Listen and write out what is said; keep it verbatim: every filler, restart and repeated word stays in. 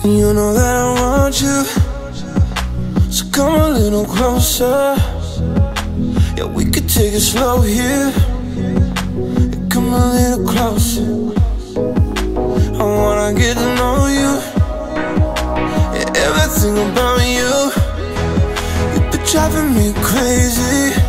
You know that I want you, so come a little closer. Yeah, we could take it slow here. Yeah, come a little closer. I wanna get to know you, yeah, everything about you. You've been driving me crazy.